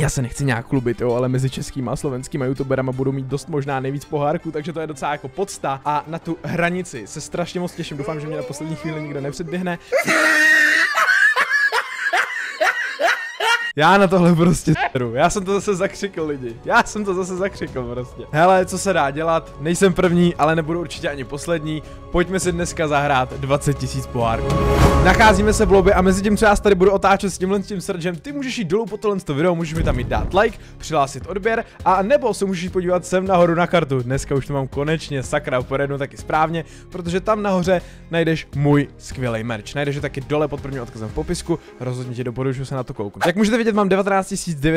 Já se nechci nějak klubit, jo, ale mezi českýma a slovenskýma youtuberama budu mít dost možná nejvíc pohárků, takže to je docela jako podsta a na tu hranici se strašně moc těším. Doufám, že mě na poslední chvíli nikdo nepředběhne. Já na tohle prostě seru. Já jsem to zase zakřikl, lidi. Já jsem to zase zakřikl prostě. Hele, co se dá dělat? Nejsem první, ale nebudu určitě ani poslední. Pojďme si dneska zahrát 20 000 pohárků. Nacházíme se v lobby a mezi tím, co já tady budu otáčet s tím Surgem, ty můžeš jít dolů po tohle video, můžeš mi tam jít dát like, přihlásit odběr a nebo se můžeš podívat sem nahoru na kartu. Dneska už to mám konečně, sakra, pojednu taky správně, protože tam nahoře najdeš můj skvělý merch. Najdeš ho taky dole pod prvním odkazem v popisku. Rozhodně ti doporučuji se na to kouknout. Jak můžete vidět, mám 19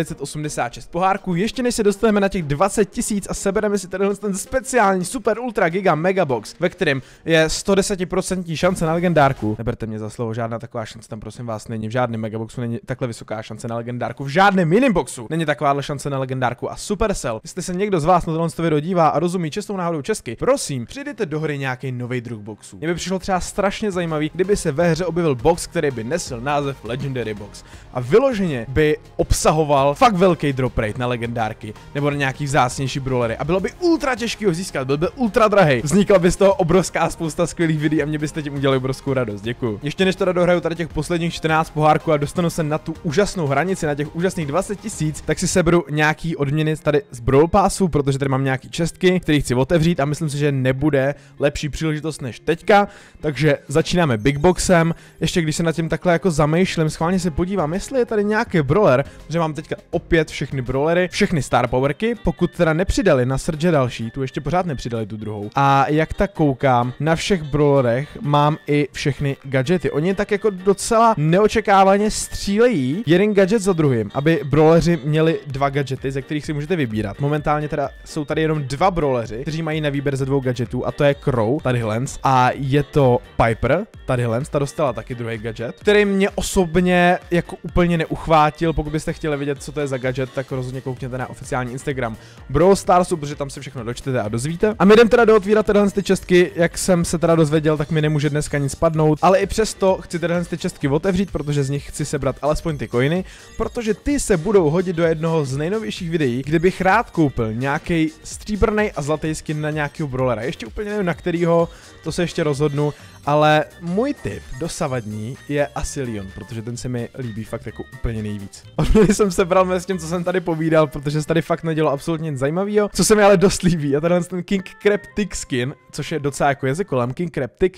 986 pohárků. Ještě než se dostaneme na těch 20 000 a sebereme si tenhle ten speciální super ultra giga megabox, ve kterém je 110% šance na legendárku. Neberte mě za slovo, žádná taková šance tam prosím vás není. V žádném megaboxu není takhle vysoká šance na legendárku. V žádném miniboxu není takováhle šance na legendárku. A Supercell, jestli se někdo z vás na tohle video dívá a rozumí čistou náhodou česky, prosím, přidejte do hry nějaký nový druh boxů. Mně by přišlo třeba strašně zajímavý, kdyby se ve hře objevil box, který by nesl název Legendary Box. A vyloženě by obsahoval fakt velký drop rate na legendárky nebo na nějaký vzácnější brawlery a bylo by ultra těžký ho získat, byl by ultra drahej. Vznikla by z toho obrovská spousta skvělých videí a mě byste tím udělali obrovskou radost. Děkuju. Ještě než teda dohraju tady těch posledních 14 pohárků a dostanu se na tu úžasnou hranici, na těch úžasných 20 000, tak si seberu nějaký odměny tady z Brawl Passu, protože tady mám nějaký čestky, které chci otevřít a myslím si, že nebude lepší příležitost než teďka. Takže začínáme Big Boxem. Ještě když se nad tím takhle jako zamýšlím, schválně se podívám, jestli je tady nějaký brawler, že mám teďka opět všechny brawlery, všechny star powerky, pokud teda nepřidali na Surge další, tu ještě pořád nepřidali tu druhou. A jak tak koukám, na všech brawlerech mám i všechny gadgety. Oni tak jako docela neočekávaně střílejí jeden gadget za druhým, aby brawleři měli dva gadgety, ze kterých si můžete vybírat. Momentálně teda jsou tady jenom dva brawleři, kteří mají na výběr ze dvou gadgetů, a to je Crow, tady Lens, a je to Piper, tady Lens, ta dostala taky druhý gadget, který mě osobně jako úplně neuchvátil. Pokud byste chtěli vidět, co to je za gadget, tak rozhodně koukněte na oficiální Instagram Brawl Starsu, protože tam si všechno dočtete a dozvíte. A my jdem teda dootvírat tyhle ty čestky, jak jsem se teda dozvěděl, tak mi nemůže dneska nic spadnout, ale i přesto chci tyhle ty čestky otevřít, protože z nich chci sebrat alespoň ty coiny, protože ty se budou hodit do jednoho z nejnovějších videí, kde bych rád koupil nějaký stříbrný a zlatý skin na nějakého brawlera. Ještě úplně nevím na kterýho, to se ještě rozhodnu. Ale můj tip dosavadní je asi Leon, protože ten se mi líbí fakt jako úplně nejvíc. Odměny jsem sebral mezi tím, co jsem tady povídal, protože se tady fakt nedělo absolutně nic zajímavého. Co se mi ale dost líbí, a tenhle ten King Craptic skin, což je docela jako jazykolem, King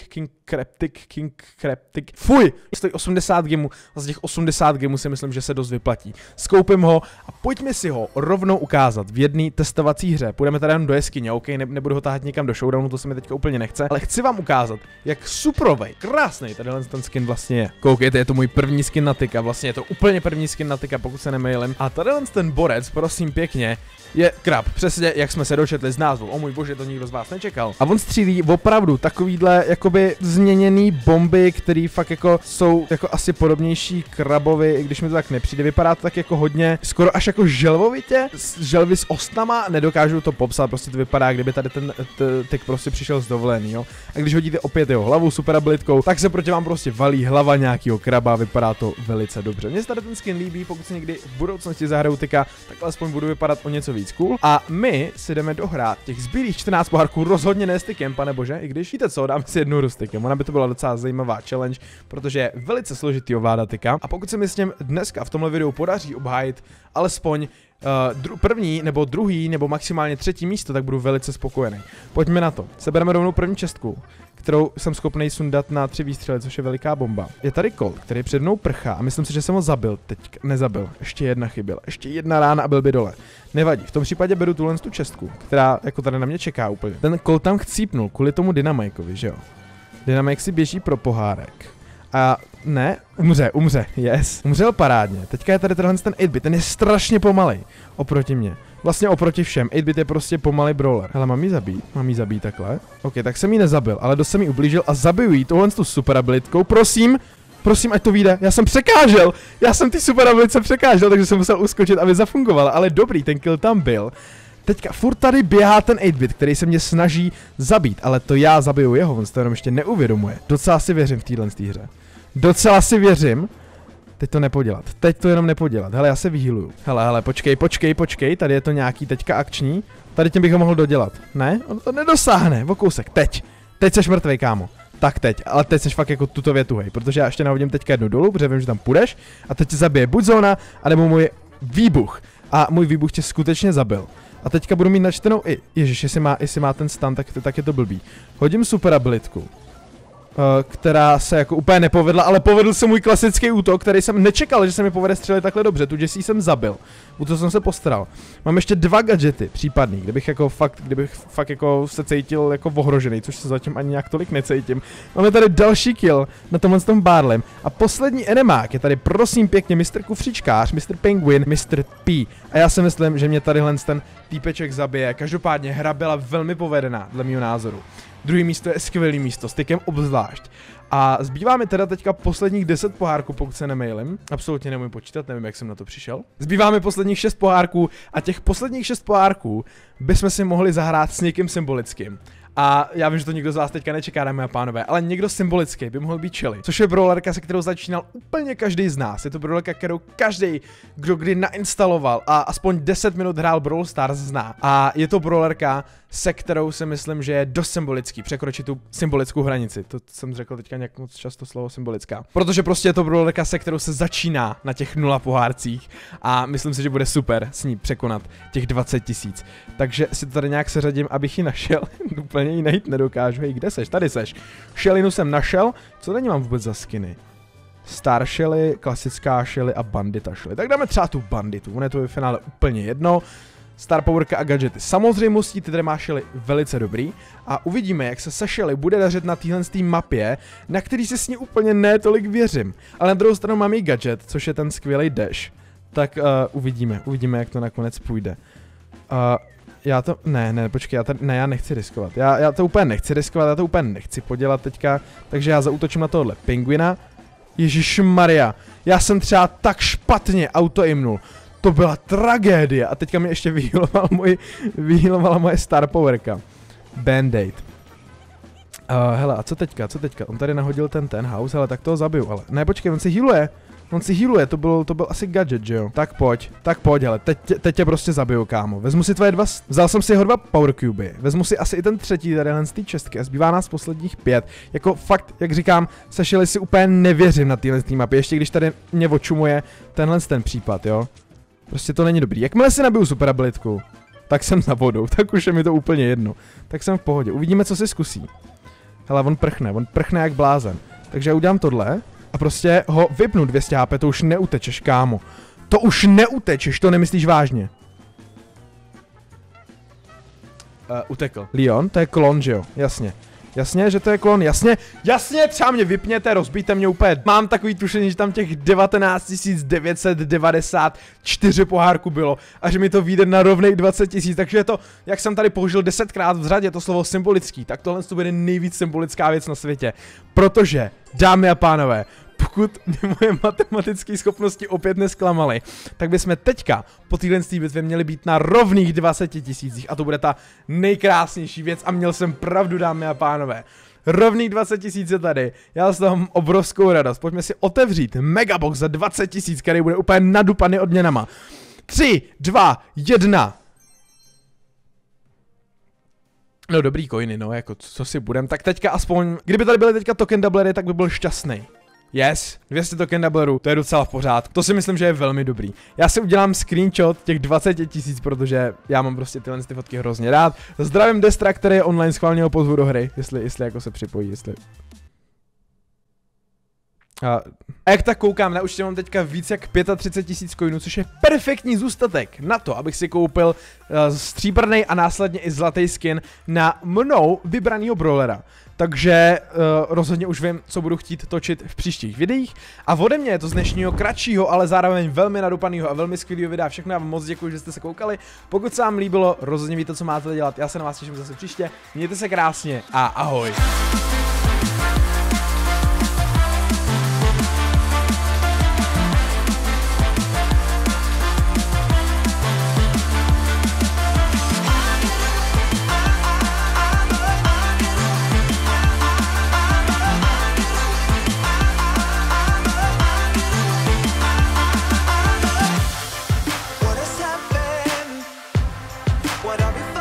Craptic. Fuj! Stojí 80 gemů, a z těch 80 gemů si myslím, že se dost vyplatí. Skoupím ho a pojďme si ho rovnou ukázat v jedné testovací hře. Půjdeme tady jen do jeskyně, OK, nebudu ho tahat někam do showdownu, to se mi teďka úplně nechce, ale chci vám ukázat, jak suprovej, krásnej tadyhle ten skin vlastně je. Koukejte, je to můj první skin na tyka, vlastně je to úplně první skin na tyka, pokud se nemýlím. A tadyhle ten borec, prosím pěkně, je krab, přesně jak jsme se dočetli z názvu. O můj bože, to nikdo z vás nečekal. A on střílí opravdu takovýhle jakoby změněný bomby, který fakt jako jsou jako asi podobnější krabovi, i když mi to tak nepřijde. Vypadá to tak jako hodně, skoro až jako želvovitě, želvy s ostnama, nedokážu to popsat, prostě to vypadá, kdyby tady ten tyk prostě přišel z dovolený, jo. A když hodíte opět jeho hlavu super abilitkou, tak se proti vám prostě valí hlava nějakého kraba, vypadá to velice dobře. Mně se tady ten skin líbí, pokud si někdy v budoucnosti zahraju tyka, tak alespoň budu vypadat o něco víc cool. A my si jdeme dohrát těch zbylých 14 pohárků, rozhodně ne s tykem, pane bože, i když víte co, dáme si jednu hru s tykem. Ona by to byla docela zajímavá challenge, protože je velice složitý ovládat tyka. A pokud se mi s ním dneska v tomhle videu podaří obhájit alespoň první, nebo druhý, nebo maximálně třetí místo, tak budu velice spokojený. Pojďme na to. Sebereme rovnou první čestku, kterou jsem schopný sundat na 3 výstřely, což je veliká bomba. Je tady Colt, který před mnou prchá a myslím si, že jsem ho zabil. Teď nezabil. Ještě jedna chyběla. Ještě jedna rána a byl by dole. Nevadí. V tom případě beru tu čestku, která jako tady na mě čeká úplně. Ten Colt tam chcípnul kvůli tomu Dynamikeovi, že jo? Dynamike si běží pro pohárek. A ne, umře, yes. Umřel parádně. Teďka je tady ten 8-bit, ten je strašně pomalej oproti mě. Vlastně oproti všem, 8-bit je prostě pomalej brawler. Hele, mám jí zabít takhle. OK, tak jsem jí nezabil, ale dost jsem jí ublížil a zabiju jí tohle tu super abilitkou, prosím, ať to vyjde. Já jsem překážel, já jsem ty super abilitce překážel, takže jsem musel uskočit, aby zafungoval, ale dobrý, ten kill tam byl. Teďka furt tady běhá ten 8-bit, který se mě snaží zabít, ale to já zabiju jeho, on se to jenom ještě neuvědomuje. Docela si věřím v téhle hře. Docela si věřím. Teď to nepodělat. Teď to jenom nepodělat. Hele, já se vyhýluju. Hele, počkej. Tady je to nějaký teďka akční. Tady tím bych ho mohl dodělat. Ne? On to nedosáhne. O kousek. Teď seš mrtvej, kámo. Tak teď, ale teď seš fakt jako tuto větu, hej. Protože já ještě nahodím teďka jednu dolů, protože vím, že tam půjdeš. A teď tě zabije buď zóna, anebo můj výbuch. A můj výbuch tě skutečně zabil. A teďka budu mít načtenou i, ježiš, jestli má ten stun, tak je to blbý. Hodím super abilitku, která se jako úplně nepovedla, ale povedl se můj klasický útok, který jsem nečekal, že se mi povede střelit takhle dobře. Tu Jessie jsem zabil, u toho jsem se postaral. Mám ještě 2 gadgety případný, kdybych fakt jako se cítil jako ohrožený, což se zatím ani nějak tolik necítím. Máme tady další kill na tomhle tom Barlem. A poslední enemák je tady prosím pěkně Mr. Kufříčkář, Mr. Penguin, Mr. P. A já si myslím, že mě tadyhle ten týpeček zabije. Každopádně hra byla velmi povedená, dle mého názoru. Druhý místo je skvělý místo, s tykem obzvlášť. A zbývá mi teda teďka posledních 10 pohárků, pokud se nemejlim. Absolutně nemůžu počítat, nevím, jak jsem na to přišel. Zbývá mi posledních 6 pohárků a těch posledních 6 pohárků bychom si mohli zahrát s někým symbolickým. A já vím, že to nikdo z vás teďka nečeká, dámy a pánové, ale někdo symbolický by mohl být Shelly, což je brawlerka, se kterou začínal úplně každý z nás. Je to brawlerka, kterou každý, kdo kdy nainstaloval a aspoň 10 minut hrál Brawl Stars, zná. A je to brawlerka, se kterou si myslím, že je dost symbolický, překročit tu symbolickou hranici. To jsem řekl teďka nějak moc často slovo symbolická. Protože prostě je to brawlerka, se kterou se začíná na těch 0 pohárcích a myslím si, že bude super s ní překonat těch 20 000. Takže si to tady nějak seřadím, abych ji našel. Úplně ji najít nedokážu. Hej, kde seš? Tady seš. Shellinu jsem našel. Co tady mám vůbec za skiny? Star Shelly, klasická Shelly a bandita Shelly. Tak dáme třeba tu banditu. Ono je to ve finále úplně jedno. Star Powerka a gadgety samozřejmostí, ty tady má Shelly velice dobrý a uvidíme, jak se Shelly bude dařit na téhle mapě, na který si s ní úplně ne tolik věřím. Ale na druhou stranu mám i gadget, což je ten skvělý dash. Tak uvidíme, jak to nakonec půjde. Já to, počkej, já nechci riskovat, já to úplně nechci riskovat, já to úplně nechci podělat teďka, takže já zaútočím na tohle Penguina. Ježišmarja, já jsem třeba tak autoimnul. To byla tragédie a teďka mi ještě vyhýlovala moje Star Powerka. Band-Aid. Hele, a co teďka? On tady nahodil ten house, hele, tak toho zabiju, ale ne, počkej, on si healuje, to byl asi gadget, že jo? Tak pojď, hele, teď tě prostě zabiju, kámo. Vezmu si tvoje 2, vzal jsem si jeho 2 power cubey, vezmu si asi i ten třetí tadyhle z té čestky a zbývá nás posledních 5. Jako fakt, jak říkám, se Shelly si úplně nevěřím na téhle mapě, ještě když tady mě očumuje ten případ, jo? Prostě to není dobrý. Jakmile si nabiju super abilitku, tak jsem za vodou, tak už je mi to úplně jedno. Tak jsem v pohodě, uvidíme, co si zkusí. Hele, on prchne jak blázen. Takže já udělám tohle a prostě ho vypnu 200 HP, to už neutečeš, kámo. To už neutečeš, to nemyslíš vážně. Utekl. Leon, to je klon, že jo? Jasně, že to je klon, jasně, třeba mě vypněte, rozbijte mě úplně. Mám takový tušení, že tam těch 19 994 pohárku bylo a že mi to vyjde na rovnej 20 000, takže je to, jak jsem tady použil 10krát v řadě to slovo symbolický, tak tohle to bude nejvíc symbolická věc na světě. Protože, dámy a pánové, pokud moje matematické schopnosti opět nesklamaly, tak bychom teďka po téhle bitvě měli být na rovných 20 000 a to bude ta nejkrásnější věc a měl jsem pravdu, dámy a pánové. Rovných 20 000 je tady, já z toho mám obrovskou radost, pojďme si otevřít megabox za 20 000, který bude úplně nadupaný odměnama. 3, 2, 1. No dobrý coiny, no, jako co si budem, tak teďka aspoň, kdyby tady byly teďka token doublery, tak by byl šťastný. Yes, 200 token doublerů, to je docela v pořádku, to si myslím, že je velmi dobrý. Já si udělám screenshot těch 20 000, protože já mám prostě tyhle fotky hrozně rád. Zdravím Destra, který je online, schválně ho pozvu do hry, jestli jako se připojí, jestli... A jak tak koukám, na účtě mám teďka víc jak 35 000 coinů, což je perfektní zůstatek na to, abych si koupil stříbrný a následně i zlatý skin na mnou vybranýho brawlera. Takže rozhodně už vím, co budu chtít točit v příštích videích. A ode mě je to z dnešního kratšího, ale zároveň velmi nadupaného a velmi skvělého videa. Všechno já vám moc děkuji, že jste se koukali. Pokud se vám líbilo, rozhodně víte, co máte dělat. Já se na vás těším zase příště. Mějte se krásně a ahoj. what I'll be